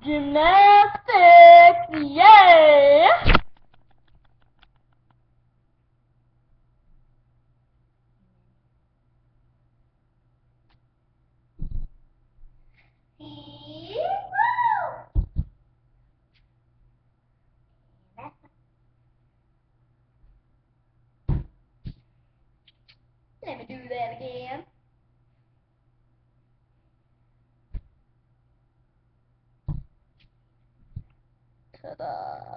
Gymnastics, yay! Let me do that again. Ta-da!